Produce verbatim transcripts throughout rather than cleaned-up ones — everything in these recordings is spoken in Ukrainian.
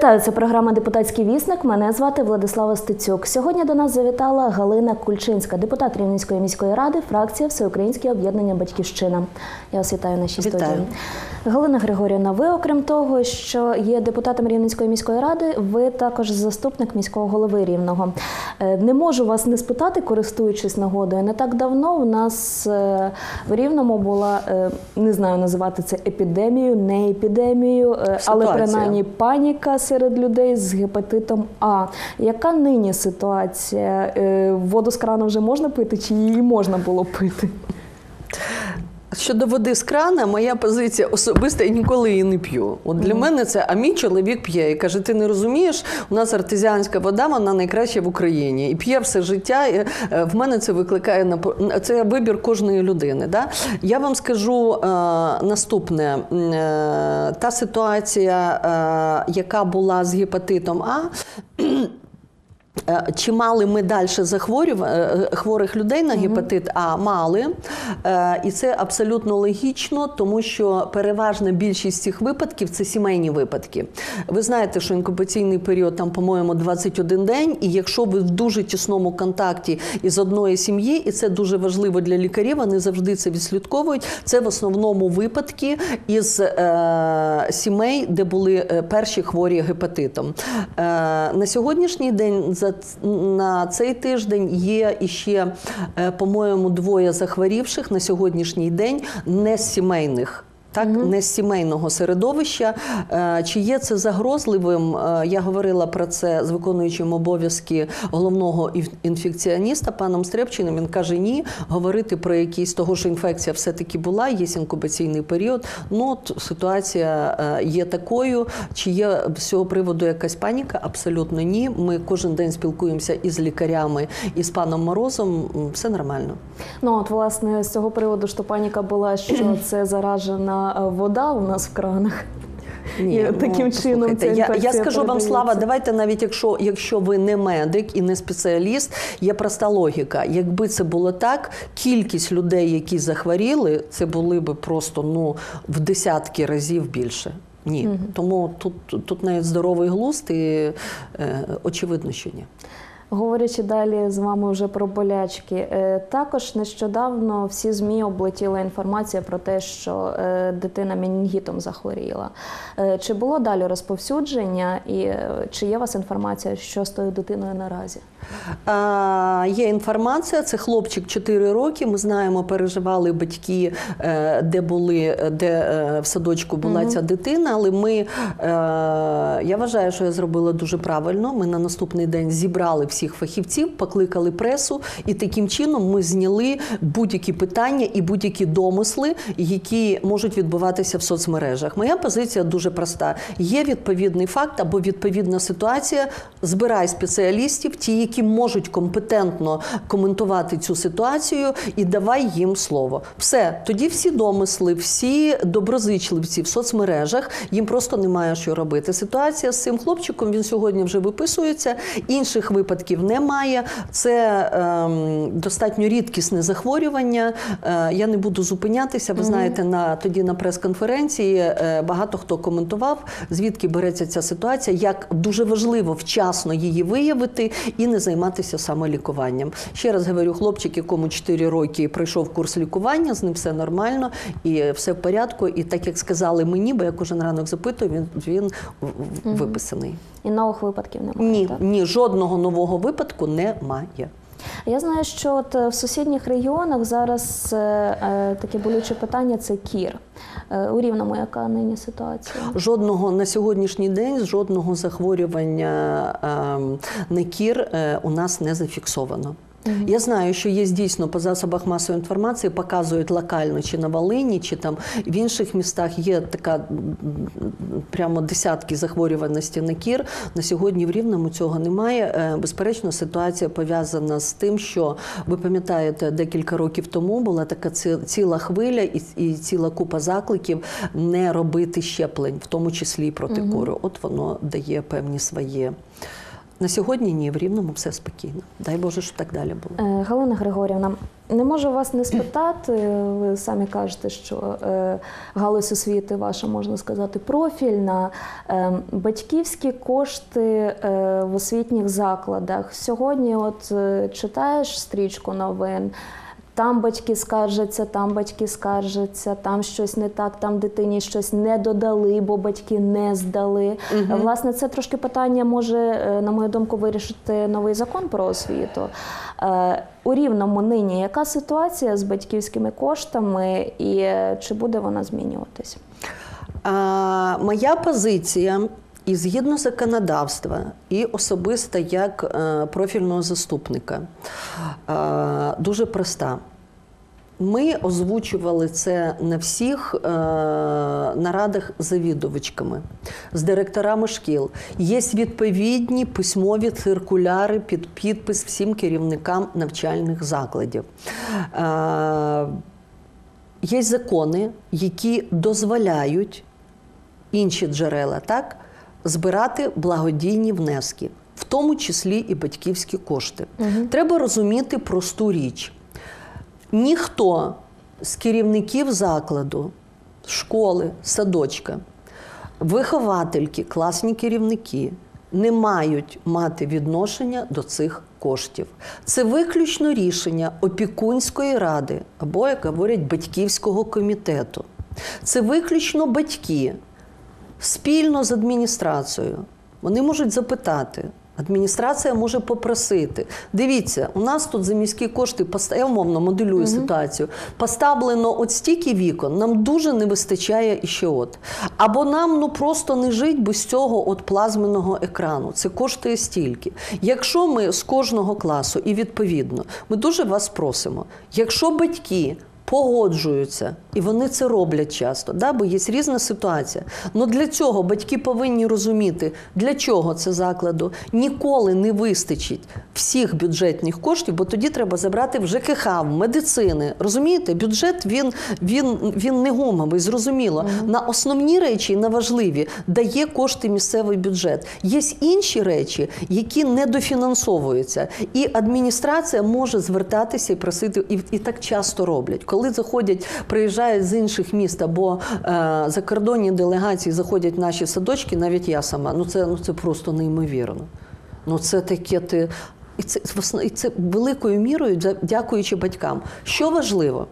Вітаю, це програма «Депутатський вісник». Мене звати Владислава Стецюк. Сьогодні до нас завітала Галина Кульчинська, депутат Рівненської міської ради, фракція Всеукраїнське об'єднання «Батьківщина». Я вас вітаю в нашій студії. Галина Григорівна, ви, окрім того, що є депутатом Рівненської міської ради, ви також заступник міського голови Рівного. Не можу вас не спитати, користуючись нагодою. Не так давно у нас в Рівному була, не знаю називати це епідемією, не епідемією, ситуація. Але принаймні паніка серед людей з гепатитом А. Яка нині ситуація? Воду з крану вже можна пити чи її можна було пити? Щодо води з крана, моя позиція особиста, я ніколи її не п'ю. От для mm. мене це, а мій чоловік п'є. І каже, ти не розумієш, у нас артезіанська вода, вона найкраща в Україні. І п'є все життя, і в мене це викликає, це вибір кожної людини. Да? Я вам скажу е, наступне. Е, та ситуація, е, яка була з гепатитом А, чи мали ми далі захворюв... хворих людей на гепатит А? Мали. І це абсолютно логічно, тому що переважна більшість цих випадків – це сімейні випадки. Ви знаєте, що інкубаційний період, там, по-моєму, двадцять один день, і якщо ви в дуже тісному контакті із одної сім'ї, і це дуже важливо для лікарів, вони завжди це відслідковують, це в основному випадки із е, сімей, де були перші хворі гепатитом. Е, на сьогоднішній день за на цей тиждень є іще, по-моєму, двоє захворівших на сьогоднішній день не з сімейних. Так, mm-hmm. не з сімейного середовища. Чи є це загрозливим? Я говорила про це з виконуючим обов'язки головного інфекціоніста паном Стрепчиним. Він каже, ні, говорити про якісь, того, що інфекція все-таки була, є інкубаційний період. Ну, от, ситуація є такою. Чи є з цього приводу якась паніка? Абсолютно ні. Ми кожен день спілкуємося із лікарями, і з паном Морозом. Все нормально. Ну, от, власне, з цього приводу, що паніка була, що це заражена вода у нас в кранах. Ні, і таким ну, чином ця я, я скажу вам, Слава, передається. давайте навіть якщо, якщо ви не медик і не спеціаліст, є проста логіка. Якби це було так, кількість людей, які захворіли, це були б просто ну, в десятки разів більше. Ні. Угу. Тому тут, тут навіть здоровий глузд і е, очевидно, що ні. Говорячи далі з вами вже про болячки, також нещодавно всі ЗМІ облетіла інформація про те, що дитина менінгітом захворіла. Чи було далі розповсюдження і чи є у вас інформація, що з тою дитиною наразі? А, є інформація, це хлопчик чотири роки, ми знаємо, переживали батьки, де були, де в садочку була mm-hmm. ця дитина, але ми, я вважаю, що я зробила дуже правильно, ми на наступний день зібрали всіх фахівців, покликали пресу, і таким чином ми зняли будь-які питання і будь-які домисли, які можуть відбуватися в соцмережах. Моя позиція дуже проста. Є відповідний факт або відповідна ситуація, збирай спеціалістів, ті, які можуть компетентно коментувати цю ситуацію, і давай їм слово. Все. Тоді всі домисли, всі доброзичливці в соцмережах, їм просто немає що робити. Ситуація з цим хлопчиком, він сьогодні вже виписується, інших випадків немає. Це е, достатньо рідкісне захворювання. Е, я не буду зупинятися. Ви знаєте, на, тоді на прес-конференції е, багато хто коментував, звідки береться ця ситуація, як дуже важливо вчасно її виявити і не займатися самолікуванням. Ще раз говорю, хлопчик, якому чотири роки пройшов курс лікування, з ним все нормально і все в порядку. І так, як сказали мені, бо я кожен ранок запитую, він, він виписаний. І нових випадків немає? Ні, так? ні, жодного нового випадку немає. Я знаю, що от в сусідніх регіонах зараз е, таке болюче питання – це кір. Е, у Рівному яка нині ситуація? Жодного на сьогоднішній день, жодного захворювання е, на кір е, у нас не зафіксовано. Mm-hmm. Я знаю, що є дійсно по засобах масової інформації, показують локально, чи на Волині, чи там в інших містах є така прямо десятки захворюваності на кір. На сьогодні в Рівному цього немає. Безперечно, ситуація пов'язана з тим, що, ви пам'ятаєте, декілька років тому була така ціла хвиля і, і ціла купа закликів не робити щеплень, в тому числі проти mm-hmm. кору. От воно дає певні свої На сьогодні ні, в Рівному все спокійно. Дай Боже, щоб так далі було. Галина Григорівна, не можу вас не спитати, ви самі кажете, що е, галузь освіти ваша, можна сказати, профільна. Е, батьківські кошти е, в освітніх закладах. Сьогодні от е, читаєш стрічку новин, там батьки скаржаться, там батьки скаржаться, там щось не так, там дитині щось не додали, бо батьки не здали. Угу. Власне, це трошки питання може, на мою думку, вирішити новий закон про освіту. У Рівному нині яка ситуація з батьківськими коштами і чи буде вона змінюватись? А, моя позиція, і згідно законодавства, і особисто як е, профільного заступника, е, дуже проста. Ми озвучували це на всіх е, нарадах з завідувачками, з директорами шкіл. Є відповідні письмові циркуляри під підпис всім керівникам навчальних закладів. Е, є закони, які дозволяють інші джерела, так, збирати благодійні внески, в тому числі і батьківські кошти. Угу. Треба розуміти просту річ. Ніхто з керівників закладу, школи, садочка, виховательки, класні керівники не мають мати відношення до цих коштів. Це виключно рішення опікунської ради, або, як говорять, батьківського комітету. Це виключно батьки спільно з адміністрацією. Вони можуть запитати, адміністрація може попросити. Дивіться, у нас тут за міські кошти, я умовно моделюю угу. ситуацію, поставлено от стільки вікон, нам дуже не вистачає іще от. Або нам ну просто не жить без цього от плазменного екрану. Це коштує стільки. Якщо ми з кожного класу, і відповідно, ми дуже вас просимо, якщо батьки погоджуються, і вони це роблять часто, да? Бо є різна ситуація. Але для цього батьки повинні розуміти, для чого це закладу ніколи не вистачить всіх бюджетних коштів, бо тоді треба забрати в ЖКХ, в медицини. Розумієте? Бюджет, він, він, він не гумовий, зрозуміло. Угу. На основні речі, на важливі, дає кошти місцевий бюджет. Є інші речі, які недофінансовуються. І адміністрація може звертатися і просити, і, і так часто роблять. Коли заходять, приїжджають з інших міст або е, закордонні делегації заходять в наші садочки, навіть я сама, ну це, ну це просто неймовірно. Ну це таке ти... І це, і це великою мірою дякуючи батькам. Що важливо?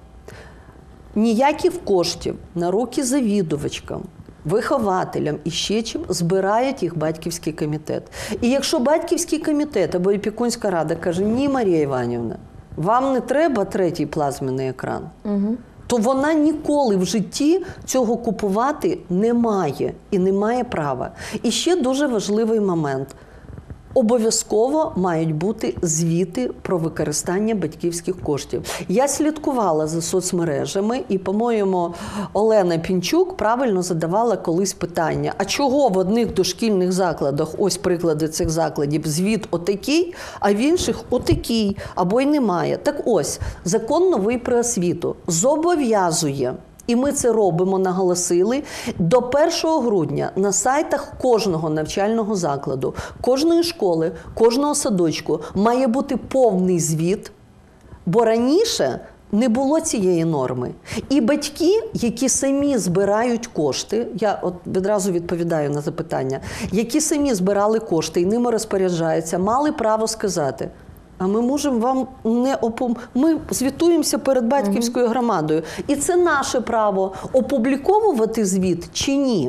Ніяких коштів на руки завідувачкам, вихователям і ще чим збирають їх батьківський комітет. І якщо батьківський комітет або опікунська рада каже, ні, Марія Іванівна, вам не треба третій плазменний екран, угу. то вона ніколи в житті цього купувати не має і не має права. І ще дуже важливий момент. Обов'язково мають бути звіти про використання батьківських коштів. Я слідкувала за соцмережами і, по-моєму, Олена Пінчук правильно задавала колись питання, а чого в одних дошкільних закладах, ось приклади цих закладів, звіт отакий, а в інших отакий, або й немає. Так ось, закон новий про освіту зобов'язує, і ми це робимо, наголосили, до першого грудня на сайтах кожного навчального закладу, кожної школи, кожного садочку має бути повний звіт, бо раніше не було цієї норми. І батьки, які самі збирають кошти, я от відразу відповідаю на запитання, які самі збирали кошти і ними розпоряджаються, мали право сказати, а ми можемо вам не опом... Ми звітуємося перед батьківською громадою. І це наше право опубліковувати звіт чи ні.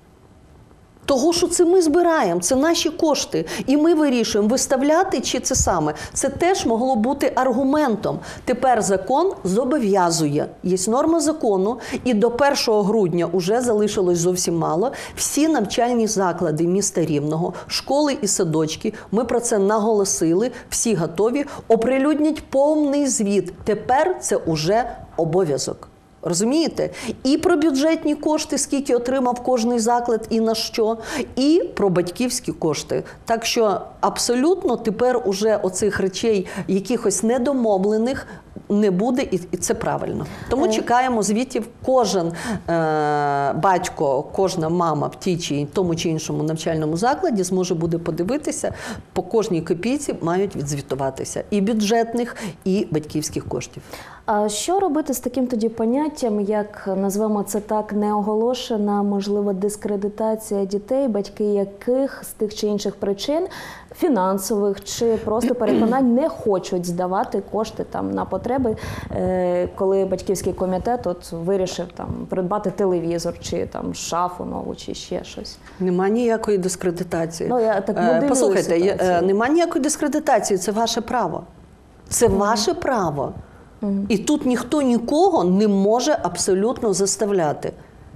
Того, що це ми збираємо, це наші кошти. І ми вирішуємо, виставляти чи це саме. Це теж могло бути аргументом. Тепер закон зобов'язує. Є норма закону, і до першого грудня вже залишилось зовсім мало. Всі навчальні заклади міста Рівного, школи і садочки, ми про це наголосили, всі готові, оприлюднять повний звіт. Тепер це уже обов'язок. Розумієте? І про бюджетні кошти, скільки отримав кожний заклад і на що, і про батьківські кошти. Так що абсолютно тепер уже оцих речей, якихось недомовлених, не буде, і це правильно. Тому чекаємо звітів. Кожен е, батько, кожна мама в тій чи тому чи іншому навчальному закладі зможе буде подивитися, по кожній копійці мають відзвітуватися і бюджетних, і батьківських коштів. А що робити з таким тоді поняттям, як, назвемо це так, неоголошена, можливо, дискредитація дітей, батьки яких з тих чи інших причин, фінансових чи просто переконань, не хочуть здавати кошти там на потреби, е, коли батьківський комітет от вирішив там придбати телевізор, чи там шафу нову, чи ще щось? Нема ніякої дискредитації. Ну, я так моделюю Послухайте, ситуацію. нема ніякої дискредитації, це ваше право. Це mm-hmm. ваше право. Mm-hmm. І тут ніхто нікого не може абсолютно заставляти.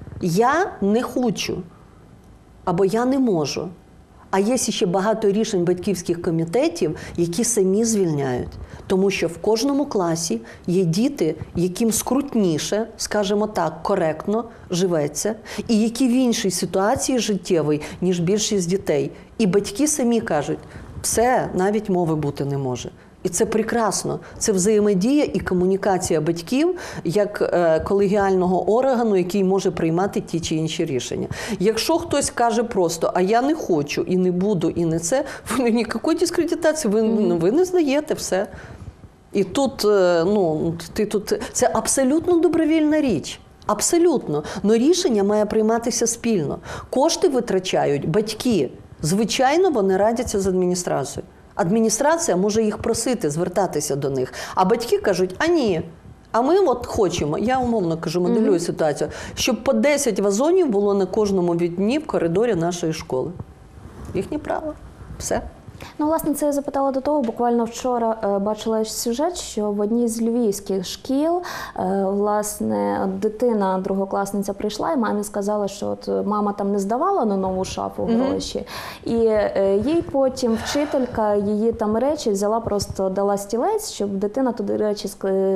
Я не хочу, або я не можу. А є ще багато рішень батьківських комітетів, які самі звільняють. Тому що в кожному класі є діти, яким скрутніше, скажімо так, коректно живеться, і які в іншій ситуації життєвій, ніж більшість дітей. І батьки самі кажуть, все, навіть мови бути не може. І це прекрасно. Це взаємодія і комунікація батьків як е, колегіального органу, який може приймати ті чи інші рішення. Якщо хтось каже просто, а я не хочу, і не буду, і не це, ви ніякої дискредитації, ви, mm-hmm. ви не знаєте все. І тут, е, ну, ти тут, це абсолютно добровільна річ. Абсолютно. Но рішення має прийматися спільно. Кошти витрачають батьки. Звичайно, вони радяться з адміністрацією. Адміністрація може їх просити, звертатися до них. А батьки кажуть, а ні, а ми от хочемо, я умовно кажу, моделюю mm-hmm. ситуацію, щоб по десять вазонів було на кожному вікні в коридорі нашої школи. Їхнє право. Все. Ну, власне, це я запитала до того. Буквально вчора е, бачила сюжет, що в одній з львівських шкіл, е, власне, дитина, другокласниця прийшла і мамі сказала, що от мама там не здавала на нову шафу гроші. Mm-hmm. І е, їй потім вчителька її там речі взяла, просто дала стілець, щоб дитина туди речі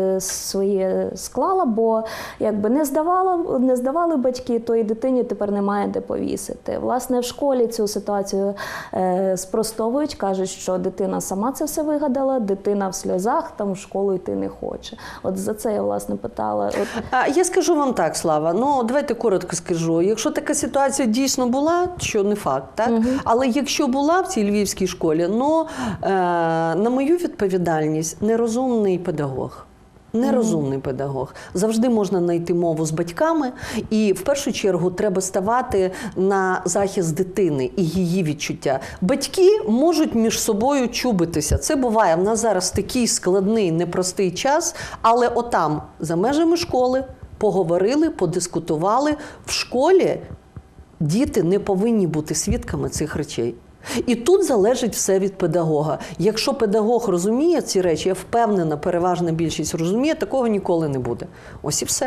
свої склала, бо якби не здавала, не здавали батьки, то і дитині тепер немає де повісити. Власне, в школі цю ситуацію е, спростовують. Кажуть, що дитина сама це все вигадала, дитина в сльозах, там в школу йти не хоче. От за це я, власне, питала. От... А, я скажу вам так, Слава, ну давайте коротко скажу. Якщо така ситуація дійсно була, що не факт, так? Угу. Але якщо була в цій львівській школі, ну, е, на мою відповідальність, нерозумний педагог. Нерозумний mm. педагог. Завжди можна знайти мову з батьками, і в першу чергу треба ставати на захист дитини і її відчуття. Батьки можуть між собою чубитися. Це буває. В нас зараз такий складний, непростий час, але отам, за межами школи, поговорили, подискутували. В школі діти не повинні бути свідками цих речей. І тут залежить все від педагога. Якщо педагог розуміє ці речі, я впевнена, переважна більшість розуміє, такого ніколи не буде. Ось і все.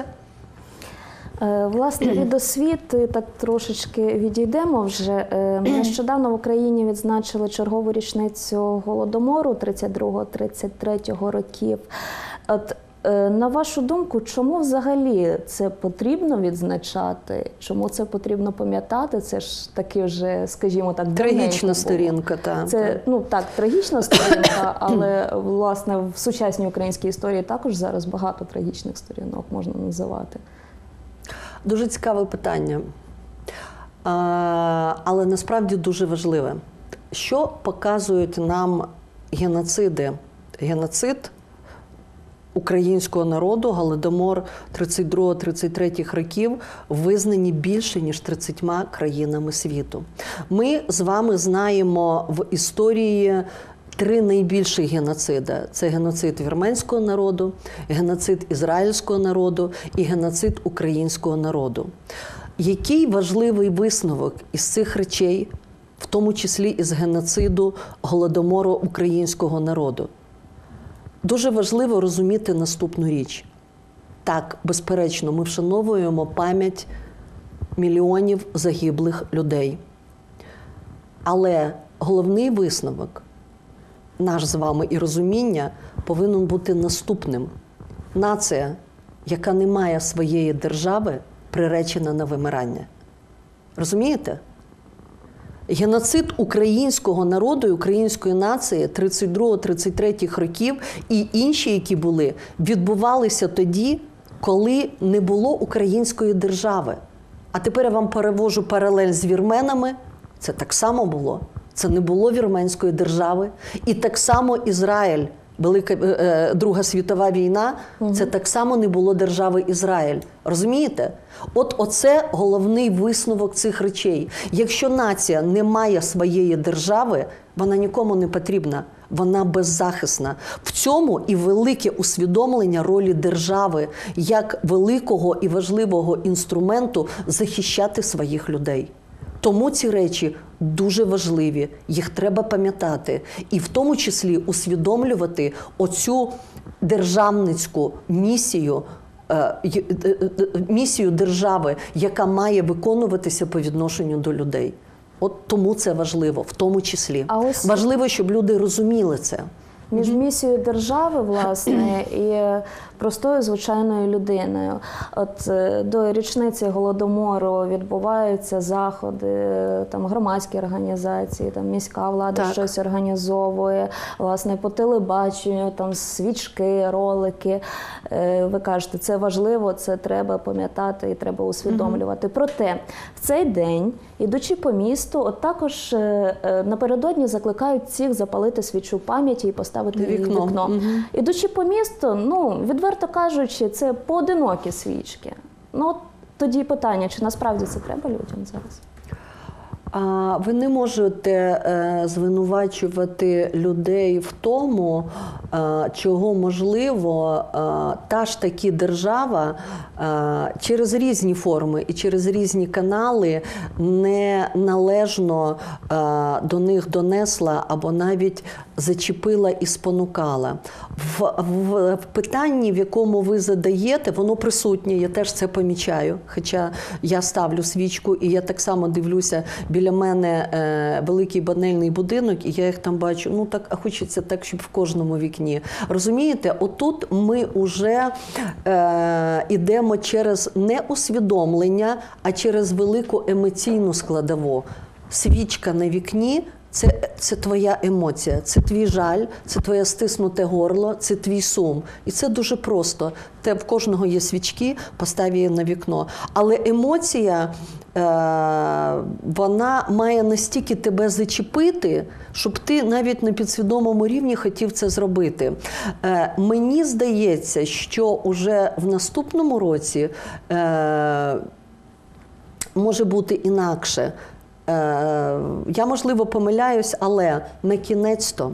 Власне, від освіти так трошечки відійдемо вже. Нещодавно в Україні відзначили чергову річницю Голодомору тридцять другого - тридцять третього років. От, на вашу думку, чому взагалі це потрібно відзначати? Чому це потрібно пам'ятати? Це ж таки вже, скажімо так, трагічна сторінка, так. Це, ну так, трагічна сторінка, але, власне, в сучасній українській історії також зараз багато трагічних сторінок можна називати. Дуже цікаве питання, але насправді дуже важливе. Що показують нам геноциди? Геноцид українського народу, Голодомор тридцять другого - тридцять третього років визнані більше, ніж тридцятьма країнами світу. Ми з вами знаємо в історії три найбільші геноциди. Це геноцид вірменського народу, геноцид ізраїльського народу і геноцид українського народу. Який важливий висновок із цих речей, в тому числі із геноциду Голодомору українського народу? Дуже важливо розуміти наступну річ. Так, безперечно, ми вшановуємо пам'ять мільйонів загиблих людей. Але головний висновок, наш з вами і розуміння, повинен бути наступним. Нація яка не має своєї держави, приречена на вимирання. Розумієте? Геноцид українського народу і української нації тридцять другого тридцять третього років і інші, які були, відбувалися тоді, коли не було української держави. А тепер я вам перевожу паралель з вірменами. Це так само було. Це не було вірменської держави. І так само Ізраїль, Велика е, Друга світова війна, угу. це так само не було держави Ізраїль. Розумієте? От оце головний висновок цих речей. Якщо нація не має своєї держави, вона нікому не потрібна. Вона беззахисна. В цьому і велике усвідомлення ролі держави як великого і важливого інструменту захищати своїх людей. Тому ці речі дуже важливі, їх треба пам'ятати. І в тому числі усвідомлювати оцю державницьку місію, місію держави, яка має виконуватися по відношенню до людей. От тому це важливо, в тому числі. А ось... Важливо, щоб люди розуміли це. Між місією держави, власне, і простою звичайною людиною. От до річниці Голодомору відбуваються заходи, там громадські організації, там міська влада так. щось організовує, власне, по телебаченню, там свічки, ролики. Ви кажете, це важливо, це треба пам'ятати і треба усвідомлювати. Mm-hmm. Проте в цей день, ідучи по місту, от також напередодні закликають всіх запалити свічу пам'яті і поставити її в вікно. вікно. Угу. Ідучи по місту, ну, відверто кажучи, це поодинокі свічки. Ну, от тоді питання, чи насправді це треба людям зараз? А ви не можете е, звинувачувати людей в тому, е, чого, можливо, е, та ж таки держава е, через різні форми і через різні канали не належно е, до них донесла або навіть зачепила і спонукала. В, в, в питанні, в якому ви задаєте, воно присутнє, я теж це помічаю. Хоча я ставлю свічку і я так само дивлюся, біля мене е, великий панельний будинок, і я їх там бачу, ну так, а хочеться так, щоб в кожному вікні. Розумієте, отут ми вже е, йдемо через не усвідомлення, а через велику емоційну складову. Свічка на вікні – Це, це твоя емоція, це твій жаль, це твоє стиснуте горло, це твій сум. І це дуже просто. Те, в кожного є свічки, постав її на вікно. Але емоція, е, вона має настільки тебе зачепити, щоб ти навіть на підсвідомому рівні хотів це зробити. Е, мені здається, що уже в наступному році е, може бути інакше. Я, можливо, помиляюсь, але на кінець-то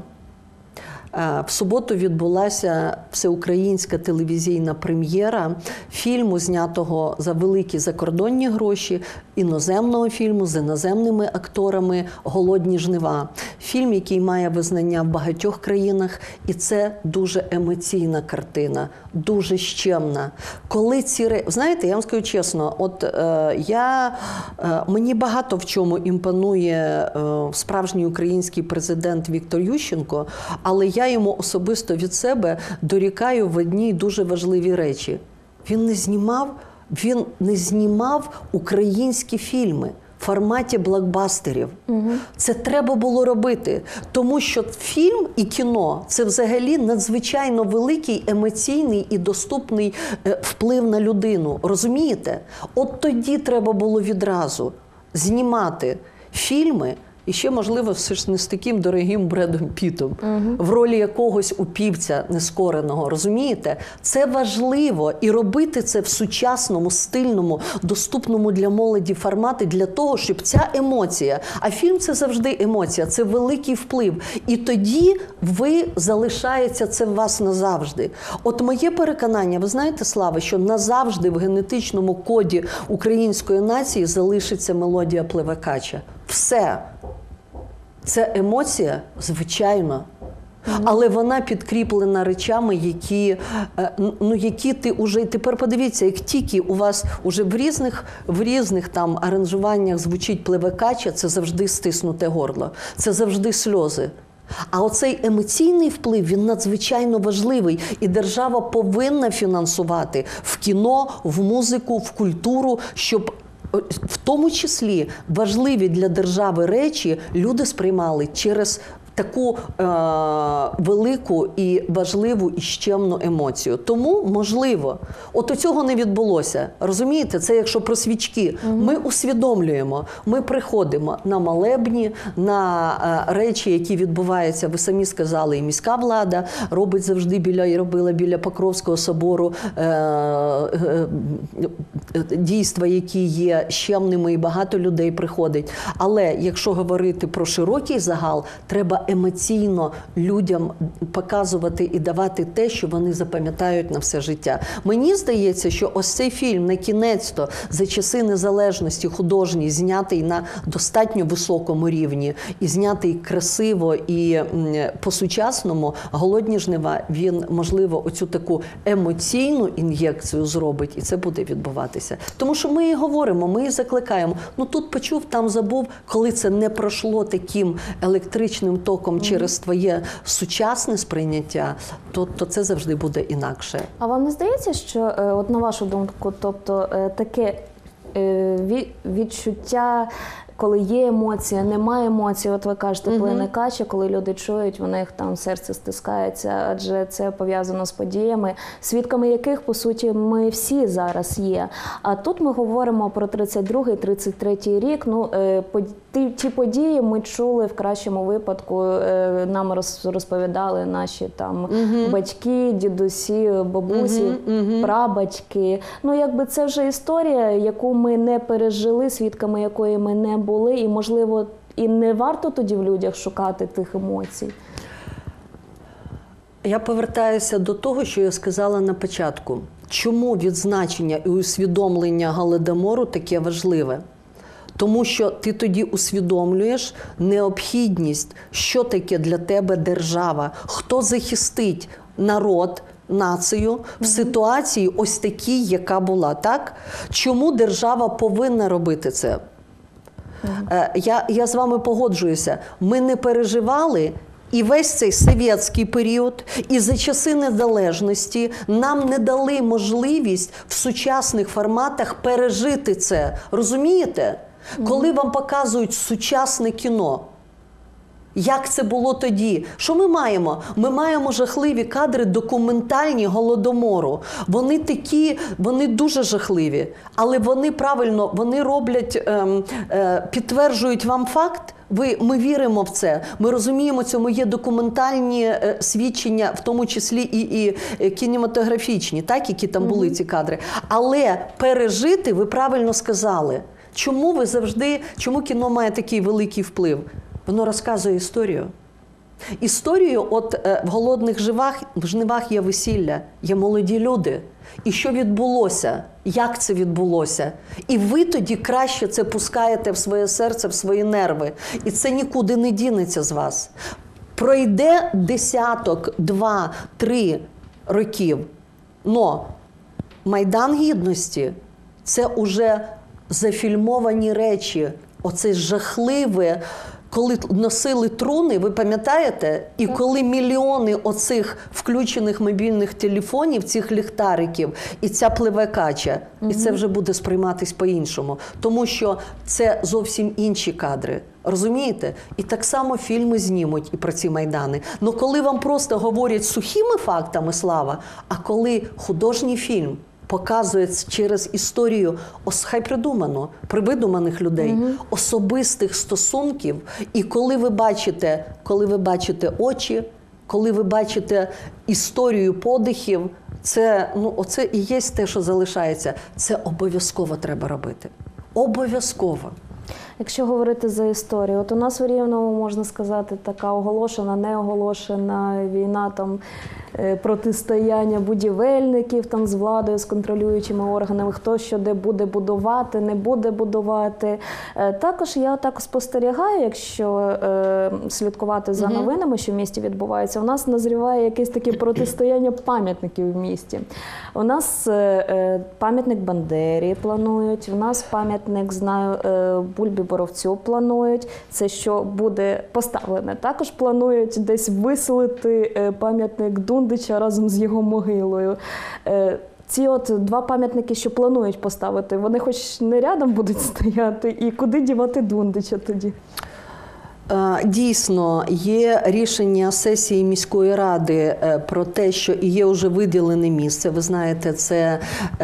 в суботу відбулася всеукраїнська телевізійна прем'єра фільму, знятого за великі закордонні гроші, іноземного фільму з іноземними акторами «Голодні жнива». Фільм, який має визнання в багатьох країнах, і це дуже емоційна картина, дуже щемна. Коли ці ре... Знаєте, я вам скажу чесно, от е, я, е, мені багато в чому імпонує е, справжній український президент Віктор Ющенко, але я йому особисто від себе дорікаю в одній дуже важливій речі. Він не знімав, він не знімав українські фільми в форматі блокбастерів. Угу. Це треба було робити, тому що фільм і кіно – це взагалі надзвичайно великий емоційний і доступний вплив на людину. Розумієте? От тоді треба було відразу знімати фільми, і ще, можливо, все ж не з таким дорогим Бредом Пітом, угу. в ролі якогось упівця нескореного, розумієте? Це важливо, і робити це в сучасному, стильному, доступному для молоді форматі, для того, щоб ця емоція, а фільм – це завжди емоція, це великий вплив, і тоді ви, залишається це в вас назавжди. От моє переконання, ви знаєте, Слава, що назавжди в генетичному коді української нації залишиться мелодія Пливе-Кача. Все. Це емоція, звичайно, але вона підкріплена речами, які, ну, які ти вже, тепер подивіться, як тільки у вас уже в різних, в різних там аранжуваннях звучить Пливе-Кача, це завжди стиснуте горло, це завжди сльози. А оцей емоційний вплив, він надзвичайно важливий. І держава повинна фінансувати в кіно, в музику, в культуру, щоб в тому числі важливі для держави речі люди сприймали через таку е, велику і важливу і щемну емоцію. Тому, можливо, от цього не відбулося. Розумієте? Це якщо про свічки. Угу. Ми усвідомлюємо, ми приходимо на молебні, на е, речі, які відбуваються, ви самі сказали, і міська влада робить завжди біля, і робила біля Покровського собору е, е, дійства, які є щемними, і багато людей приходить. Але якщо говорити про широкий загал, треба емоційно людям показувати і давати те, що вони запам'ятають на все життя. Мені здається, що ось цей фільм на кінець-то за часи незалежності художній, знятий на достатньо високому рівні і знятий красиво і по-сучасному, «Голодні жнива», він, можливо, оцю таку емоційну ін'єкцію зробить, і це буде відбуватися. Тому що ми і говоримо, ми і закликаємо. Ну тут почув, там забув, коли це не пройшло таким електричним током mm-hmm. через твоє сучасне сприйняття, то, то це завжди буде інакше. А вам не здається, що, от на вашу думку, тобто таке відчуття, коли є емоція, немає емоцій, от ви кажете, плине кача, коли люди чують, у них там серце стискається, адже це пов'язано з подіями, свідками яких, по суті, ми всі зараз є. А тут ми говоримо про тридцять другий - тридцять третій рік. Ну, ті, ті події ми чули в кращому випадку, нам розповідали наші там угу. батьки, дідусі, бабусі, угу, угу. прабатьки. Ну, якби це вже історія, яку ми не пережили, свідками якої ми не були. Були, і, можливо, і не варто тоді в людях шукати тих емоцій? Я повертаюся до того, що я сказала на початку. Чому відзначення і усвідомлення Голодомору таке важливе? Тому що ти тоді усвідомлюєш необхідність, що таке для тебе держава, хто захистить народ, націю в ситуації ось такій, яка була, так? Чому держава повинна робити це? Uh-huh. Я, я з вами погоджуюся. Ми не переживали і весь цей совєтський період, і за часи незалежності нам не дали можливість в сучасних форматах пережити це. Розумієте? Uh-huh. Коли вам показують сучасне кіно, як це було тоді? Що ми маємо? Ми маємо жахливі кадри документальні Голодомору. Вони такі, вони дуже жахливі, але вони правильно, вони роблять, ем, е, підтверджують вам факт. Ви, ми віримо в це, ми розуміємо, цьому є документальні е, свідчення, в тому числі і, і кінематографічні, так, які там були mm-hmm. ці кадри. Але пережити, ви правильно сказали. Чому ви завжди, чому кіно має такий великий вплив? Воно розказує історію. Історію, от е, в «Голодних жнивах», в жнивах є весілля, є молоді люди. І що відбулося? Як це відбулося? І ви тоді краще це пускаєте в своє серце, в свої нерви. І це нікуди не дінеться з вас. Пройде десяток, два, три років. Но Майдан Гідності – це уже зафільмовані речі. Оце жахливе, коли носили труни, ви пам'ятаєте? І коли мільйони оцих включених мобільних телефонів, цих ліхтариків, і ця пливе кача, угу. і це вже буде сприйматись по-іншому. Тому що це зовсім інші кадри. Розумієте? І так само фільми знімуть і про ці Майдани. Но коли вам просто говорять сухими фактами, Слава, а коли художній фільм показує через історію, ос, хай придумано, придуманих людей, угу. особистих стосунків. І коли ви бачите, коли ви бачите очі, коли ви бачите історію подихів, це, ну, оце і є те, що залишається. Це обов'язково треба робити. Обов'язково. Якщо говорити за історію, от у нас у Рівному, можна сказати, така оголошена, неоголошена війна, там, протистояння будівельників там, з владою, з контролюючими органами, хто що де буде будувати, не буде будувати. Також я так спостерігаю, якщо е, слідкувати за новинами, що в місті відбувається, у нас назріває якесь таке протистояння пам'ятників в місті. У нас е, пам'ятник Бандері планують, у нас пам'ятник, знаю, е, Бульбі Боровцю планують. Це що буде поставлене. Також планують десь виселити пам'ятник Дундича разом з його могилою. Ці от два пам'ятники, що планують поставити, вони хоч не рядом будуть стояти, і куди дівати Дундича тоді? Дійсно, є рішення сесії міської ради про те, що і є вже виділене місце. Ви знаєте, це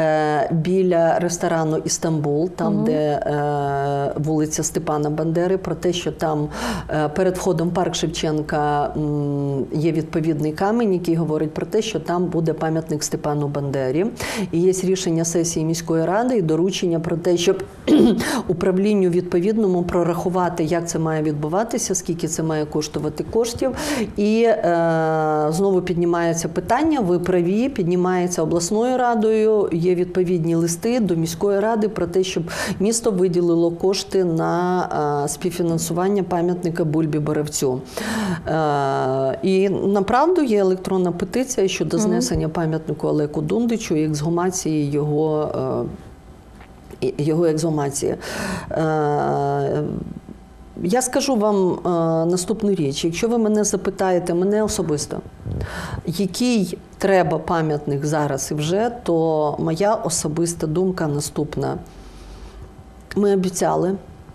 біля ресторану «Істамбул», там, угу. де вулиця Степана Бандери, про те, що там перед входом в парк Шевченка є відповідний камінь, який говорить про те, що там буде пам'ятник Степану Бандері. І є рішення сесії міської ради і доручення про те, щоб управлінню відповідному прорахувати, як це має відбуватися, скільки це має коштувати коштів. І е, знову піднімається питання, ви праві, піднімається обласною радою, є відповідні листи до міської ради про те, щоб місто виділило кошти на е, співфінансування пам'ятника Бульбі Боровцю. Е, і направду є електронна петиція щодо знесення пам'ятнику Олеку Дундичу і ексгумації його, е, його ексгумації. Е, Я скажу вам е, наступну річ. Якщо ви мене запитаєте, мене особисто, який треба пам'ятник зараз і вже, то моя особиста думка наступна. Ми обіцяли,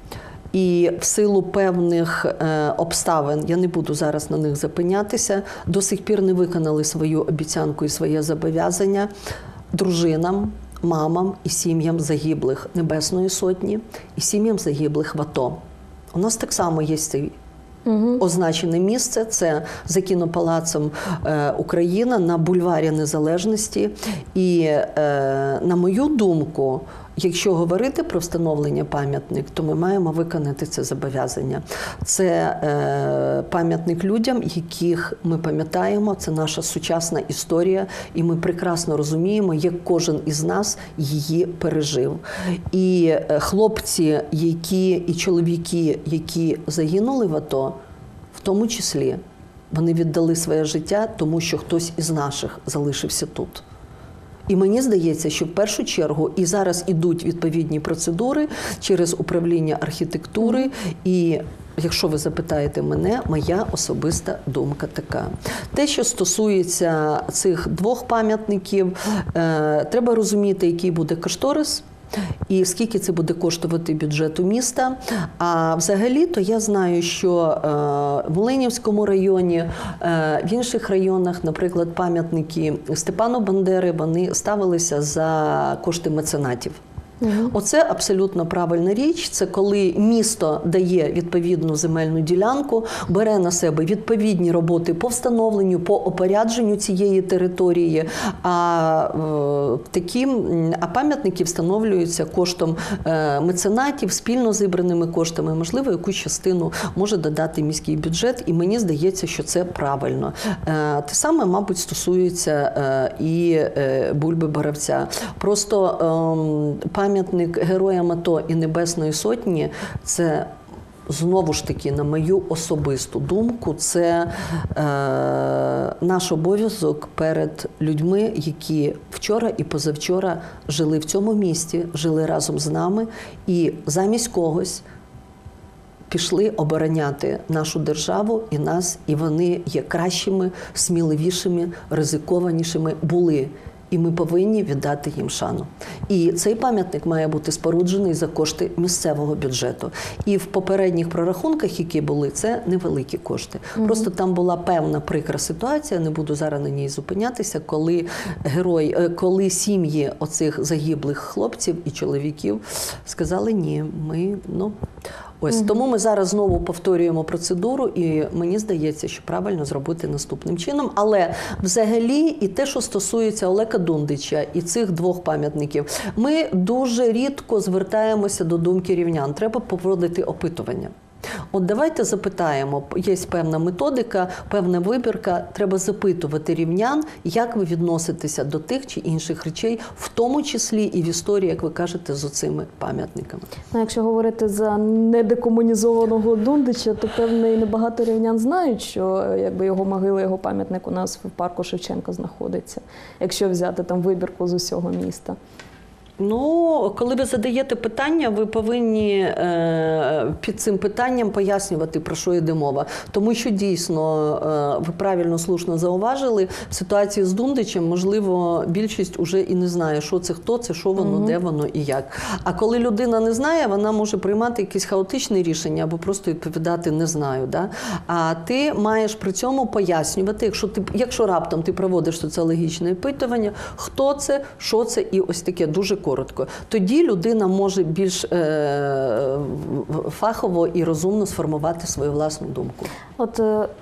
і в силу певних е, обставин, я не буду зараз на них зупинятися, до сих пір не виконали свою обіцянку і своє зобов'язання дружинам, мамам і сім'ям загиблих Небесної Сотні і сім'ям загиблих в АТО. У нас так само є це угу. означене місце, це за кінопалацом е, Україна на бульварі Незалежності. І, е, на мою думку, якщо говорити про встановлення пам'ятник, то ми маємо виконати це зобов'язання. Це е, пам'ятник людям, яких ми пам'ятаємо, це наша сучасна історія, і ми прекрасно розуміємо, як кожен із нас її пережив. І е, хлопці, які, і чоловіки, які загинули в АТО, в тому числі, вони віддали своє життя, тому що хтось із наших залишився тут. І мені здається, що в першу чергу і зараз ідуть відповідні процедури через управління архітектури. І якщо ви запитаєте мене, моя особиста думка така. Те, що стосується цих двох пам'ятників, е, треба розуміти, який буде кошторис. І скільки це буде коштувати бюджету міста. А взагалі-то я знаю, що е, в Оленівському районі, е, в інших районах, наприклад, пам'ятники Степану Бандери, вони ставилися за кошти меценатів. Угу. Оце абсолютно правильна річ. Це коли місто дає відповідну земельну ділянку, бере на себе відповідні роботи по встановленню, по опорядженню цієї території, а, е, такі, а пам'ятники встановлюються коштом е, меценатів, спільно зібраними коштами. Можливо, якусь частину може додати міський бюджет, і мені здається, що це правильно. Е, те саме, мабуть, стосується е, і е, Бульби Боровця. Просто е, пам'ятник Пам'ятник Героям АТО і Небесної Сотні – це, знову ж таки, на мою особисту думку, це е, наш обов'язок перед людьми, які вчора і позавчора жили в цьому місті, жили разом з нами і замість когось пішли обороняти нашу державу і нас, і вони є кращими, сміливішими, ризикованішими були. І ми повинні віддати їм шану. І цей пам'ятник має бути споруджений за кошти місцевого бюджету. І в попередніх прорахунках, які були, це невеликі кошти. Mm-hmm. Просто там була певна прикра ситуація, не буду зараз на ній зупинятися, коли герої, коли сім'ї оцих загиблих хлопців і чоловіків сказали, ні, ми, ну... Ось, угу. Тому ми зараз знову повторюємо процедуру, і мені здається, що правильно зробити наступним чином. Але взагалі і те, що стосується Олега Дундича і цих двох пам'ятників, ми дуже рідко звертаємося до думки рівнян. Треба проводити опитування. От давайте запитаємо, є певна методика, певна вибірка, треба запитувати рівнян, як ви відноситеся до тих чи інших речей, в тому числі і в історії, як ви кажете, з оцими пам'ятниками. Ну, якщо говорити за недекомунізованого Дундича, то, певне, і небагато рівнян знають, що якби його могила, його пам'ятник у нас в парку Шевченка знаходиться, якщо взяти там вибірку з усього міста. Ну, коли ви задаєте питання, ви повинні е, під цим питанням пояснювати, про що йде мова. Тому що дійсно, е, ви правильно, слушно зауважили, в ситуації з Дундичем, можливо, більшість уже і не знає, що це, хто це, що воно, mm-hmm. де воно і як. А коли людина не знає, вона може приймати якесь хаотичне рішення або просто відповідати «не знаю». Да? А ти маєш при цьому пояснювати, якщо, ти, якщо раптом ти проводиш соціологічне опитування, хто це, що це і ось таке дуже коротко. Тоді людина може більш е, фахово і розумно сформувати свою власну думку. От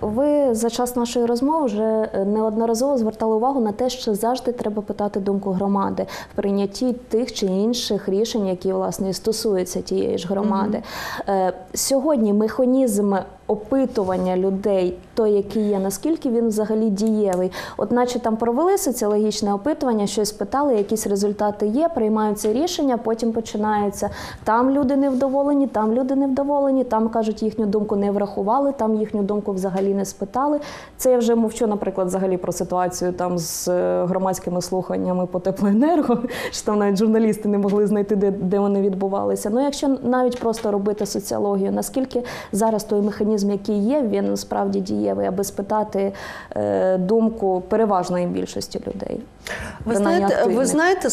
ви за час нашої розмови вже неодноразово звертали увагу на те, що завжди треба питати думку громади в прийнятті тих чи інших рішень, які, власне, стосуються тієї ж громади. Mm-hmm. Сьогодні механізм опитування людей, той, який є, наскільки він взагалі дієвий? От наче там провели соціологічне опитування, щось питали, якісь результати є, приймаються рішення, потім починається, там люди невдоволені, там люди невдоволені, там, кажуть, їхню думку не врахували, там їхню думку взагалі не спитали. Це я вже мовчу, наприклад, взагалі про ситуацію там з громадськими слуханнями по теплоенерго, що там навіть журналісти не могли знайти, де, де вони відбувалися. Ну, якщо навіть просто робити соціологію, наскільки зараз той механізм, який є, він справді дієвий, аби спитати е, думку переважної більшості людей? Ви знаєте, ви знаєте,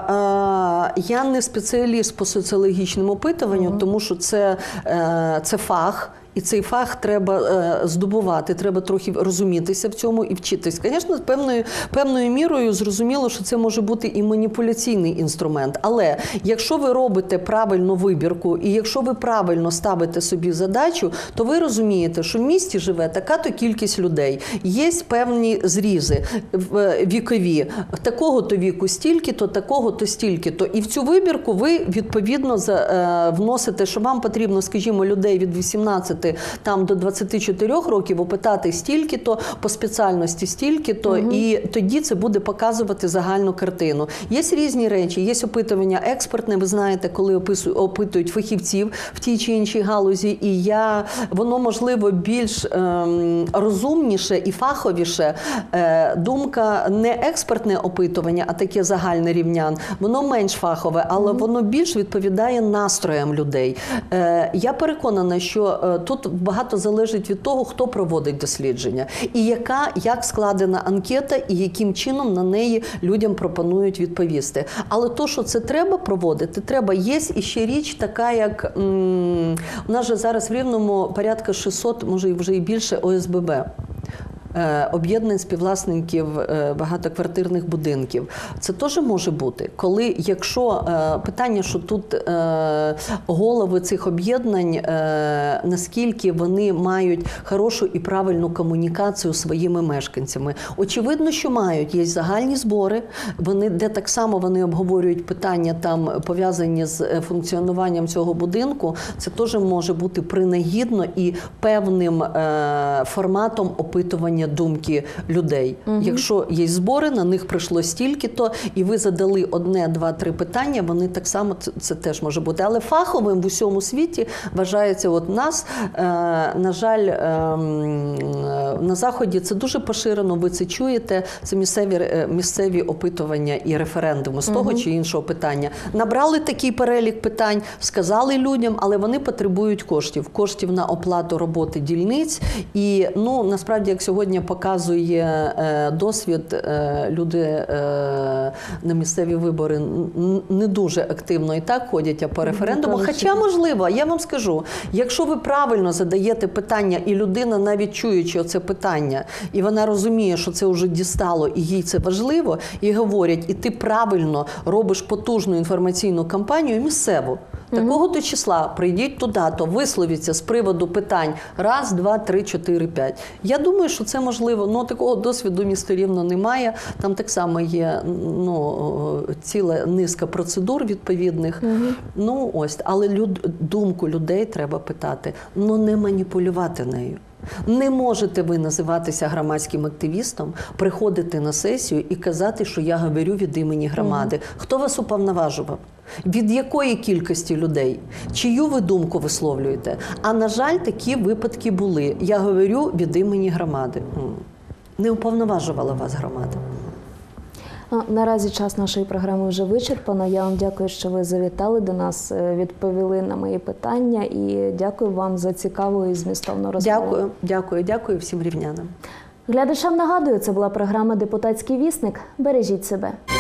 Слава, е, я не спеціаліст по соціологічним опитуванням, mm-hmm. тому що це, е, це фах. І цей фах треба е, здобувати, треба трохи розумітися в цьому і вчитись. Звісно, певною, певною мірою зрозуміло, що це може бути і маніпуляційний інструмент. Але якщо ви робите правильну вибірку, і якщо ви правильно ставите собі задачу, то ви розумієте, що в місті живе така-то кількість людей. Є певні зрізи вікові. Такого-то віку стільки-то, такого-то стільки-то. І в цю вибірку ви, відповідно, вносите, що вам потрібно, скажімо, людей від вісімнадцяти там до двадцяти чотирьох років опитати стільки-то, по спеціальності стільки-то, угу. і тоді це буде показувати загальну картину. Є різні речі, є опитування експертне, ви знаєте, коли опитують фахівців в тій чи іншій галузі, і я, воно, можливо, більш ем, розумніше і фаховіше. Е, думка не експертне опитування, а таке загальне рівнян, воно менш фахове, але угу. воно більш відповідає настроям людей. Е, я переконана, що е, тут багато залежить від того, хто проводить дослідження і яка, як складена анкета і яким чином на неї людям пропонують відповісти. Але то, що це треба проводити, треба. Є і ще річ така, як м- у нас же зараз в Рівному порядка шістсот, може вже і більше о ес бе бе. Об'єднань співвласників багатоквартирних будинків. Це теж може бути, коли, якщо питання, що тут голови цих об'єднань, наскільки вони мають хорошу і правильну комунікацію з своїми мешканцями. Очевидно, що мають. Є загальні збори, вони, де так само вони обговорюють питання, там, пов'язані з функціонуванням цього будинку. Це теж може бути принагідно і певним форматом опитування думки людей. Угу. Якщо є збори, на них прийшло стільки-то, і ви задали одне, два, три питання, вони так само, це, це теж може бути. Але фаховим в усьому світі вважається, от нас, е, на жаль, е, на Заході це дуже поширено, ви це чуєте, це місцеві, місцеві опитування і референдуми з того угу. чи іншого питання. Набрали такий перелік питань, сказали людям, але вони потребують коштів. Коштів на оплату роботи дільниць. І, ну, насправді, як сьогодні показує е, досвід, е, люди е, на місцеві вибори не дуже активно і так ходять, а по референдуму. Хоча, можливо, я вам скажу, якщо ви правильно задаєте питання, і людина, навіть чуючи оце питання, і вона розуміє, що це вже дістало, і їй це важливо, і говорять, і ти правильно робиш потужну інформаційну кампанію місцеву. Такого-то числа прийдіть туди-то, висловіться з приводу питань раз, два, три, чотири, п'ять. Я думаю, що це можливо. Ну, такого досвіду місто Рівно немає. Там так само є, ну, ціла низка процедур відповідних. Угу. Ну, ось, але люд, думку людей треба питати, ну не маніпулювати нею. Не можете ви називатися громадським активістом, приходити на сесію і казати, що я говорю від імені громади. Mm. Хто вас уповноважував? Від якої кількості людей? Чию ви думку висловлюєте? А, на жаль, такі випадки були. Я говорю від імені громади. Не уповноважувала вас громада. Ну, наразі час нашої програми вже вичерпано. Я вам дякую, що ви завітали до нас, відповіли на мої питання і дякую вам за цікаву і змістовну розмову. Дякую, дякую, дякую всім рівнянам. Глядачам нагадую, це була програма «Депутатський вісник». Бережіть себе.